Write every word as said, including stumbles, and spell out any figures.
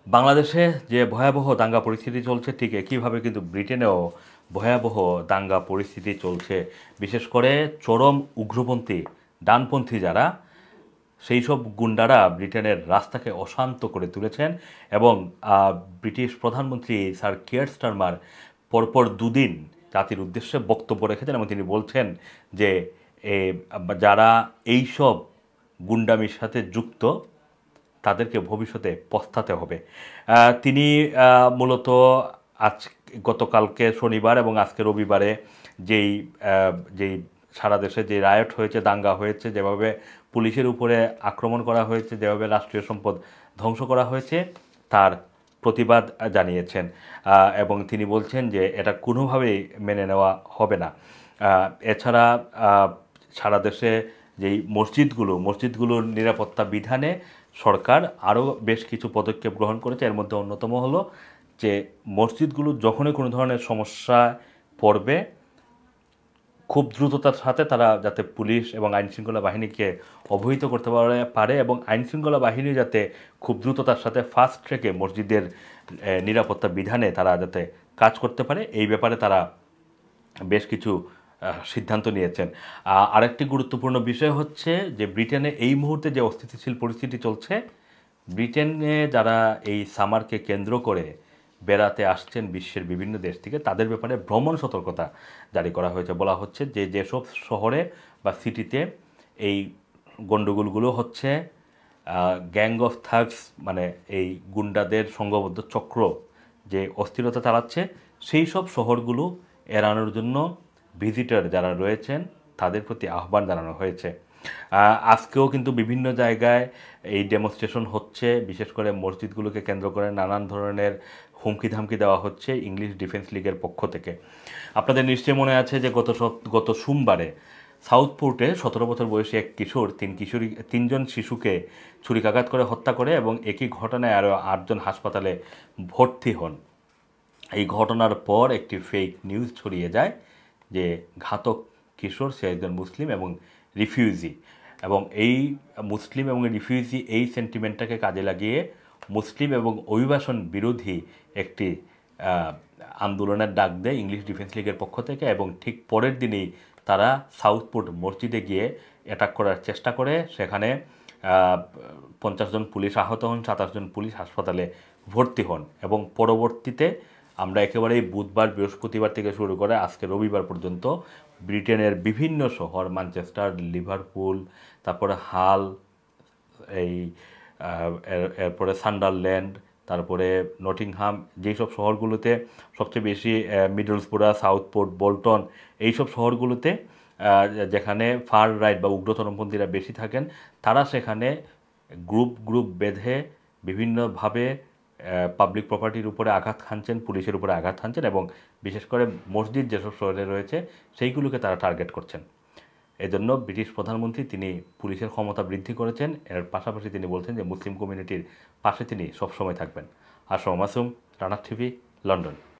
বাংলাদেশে যে ভয়াবহ দাঙ্গা পরিস্থিতি চলছে ঠিক একইভাবে কিন্তু ব্রিটেনেও ভয়াবহ দাঙ্গা পরিস্থিতি চলছে। বিশেষ করে চরম উগ্রপন্থী ডানপন্থী যারা সেই সব গুন্ডারা ব্রিটেনের রাস্তাকে অশান্ত করে তুলেছেন এবং ব্রিটিশ প্রধানমন্ত্রী স্যার কিয়ার স্টারমার পরপর দুদিন জাতির উদ্দেশ্যে বক্তব্য রেখেছেন এবং তিনি বলছেন যে যারা এইসব গুন্ডামির সাথে যুক্ত তাদেরকে ভবিষ্যতে পস্তাতে হবে। তিনি মূলত আজ গতকালকে শনিবার এবং আজকে রবিবারে যেই যেই সারা দেশে যে রায়ট হয়েছে, দাঙ্গা হয়েছে, যেভাবে পুলিশের উপরে আক্রমণ করা হয়েছে, যেভাবে রাষ্ট্রীয় সম্পদ ধ্বংস করা হয়েছে তার প্রতিবাদ জানিয়েছেন এবং তিনি বলছেন যে এটা কোনোভাবেই মেনে নেওয়া হবে না। এছাড়া সারা দেশে যেই মসজিদগুলো মসজিদগুলোর নিরাপত্তা বিধানে সরকার আরও বেশ কিছু পদক্ষেপ গ্রহণ করেছে। এর মধ্যে অন্যতম হলো যে মসজিদগুলো যখনই কোনো ধরনের সমস্যা পড়বে খুব দ্রুততার সাথে তারা যাতে পুলিশ এবং আইনশৃঙ্খলা বাহিনীকে অবহিত করতে পারে এবং আইনশৃঙ্খলা বাহিনী যাতে খুব দ্রুততার সাথে ফাস্ট ট্র্যাকে মসজিদের নিরাপত্তা বিধানে তারা যাতে কাজ করতে পারে এই ব্যাপারে তারা বেশ কিছু সিদ্ধান্ত নিয়েছেন। আরেকটি গুরুত্বপূর্ণ বিষয় হচ্ছে যে ব্রিটেনে এই মুহূর্তে যে অস্থিতিশীল পরিস্থিতি চলছে, ব্রিটেনে যারা এই সামারকে কেন্দ্র করে বেড়াতে আসছেন বিশ্বের বিভিন্ন দেশ থেকে তাদের ব্যাপারে ভ্রমণ সতর্কতা জারি করা হয়েছে। বলা হচ্ছে যে যেসব শহরে বা সিটিতে এই গণ্ডগোলগুলো হচ্ছে, গ্যাং অফ থাগস মানে এই গুন্ডাদের সংঘবদ্ধ চক্র যে অস্থিরতা চালাচ্ছে সেই সব শহরগুলো এড়ানোর জন্য ভিজিটর যারা রয়েছেন তাদের প্রতি আহ্বান জানানো হয়েছে। আজকেও কিন্তু বিভিন্ন জায়গায় এই ডেমনস্ট্রেশন হচ্ছে, বিশেষ করে মসজিদগুলোকে কেন্দ্র করে নানান ধরনের হুমকি ধামকি দেওয়া হচ্ছে ইংলিশ ডিফেন্স লিগের পক্ষ থেকে। আপনাদের নিশ্চয়ই মনে আছে যে গত গত সোমবারে সাউথপোর্টে সতেরো বছর বয়সী এক কিশোর তিন কিশোরী তিনজন শিশুকে ছুরিকাঘাত করে হত্যা করে এবং একই ঘটনায় আরও আটজন হাসপাতালে ভর্তি হন। এই ঘটনার পর একটি ফেক নিউজ ছড়িয়ে যায় যে ঘাতক কিশোর সে একজন মুসলিম এবং রিফিউজি, এবং এই মুসলিম এবং রিফিউজি এই সেন্টিমেন্টটাকে কাজে লাগিয়ে মুসলিম এবং অভিবাসন বিরোধী একটি আন্দোলনের ডাক দেয় ইংলিশ ডিফেন্স লিগের পক্ষ থেকে এবং ঠিক পরের দিনেই তারা সাউথপোর্ট মসজিদে গিয়ে অ্যাটাক করার চেষ্টা করে। সেখানে পঞ্চাশ জন পুলিশ আহত হন, সাতাশ জন পুলিশ হাসপাতালে ভর্তি হন এবং পরবর্তীতে আমরা একেবারেই বুধবার বৃহস্পতিবার থেকে শুরু করে আজকে রবিবার পর্যন্ত ব্রিটেনের বিভিন্ন শহর ম্যানচেস্টার, লিভারপুল, তারপরে হাল, এই এরপরে সান্ডারল্যান্ড, তারপরে নটিংহাম, যেই সব শহরগুলোতে সবচেয়ে বেশি মিডলসপুরা, সাউথপোর্ট, বোল্টন এইসব শহরগুলোতে যেখানে ফার রাইট বা উগ্রতরমপন্থীরা বেশি থাকেন তারা সেখানে গ্রুপ গ্রুপ বেঁধে বিভিন্নভাবে পাবলিক প্রপার্টির উপরে আঘাত হানছেন, পুলিশের উপরে আঘাত হানছেন এবং বিশেষ করে মসজিদ যেসব শহরে রয়েছে সেইগুলোকে তারা টার্গেট করছেন। এজন্য ব্রিটিশ প্রধানমন্ত্রী তিনি পুলিশের ক্ষমতা বৃদ্ধি করেছেন। এর পাশাপাশি তিনি বলছেন যে মুসলিম কমিউনিটির পাশে তিনি সবসময় থাকবেন। Assam Masum, Rana TV, London.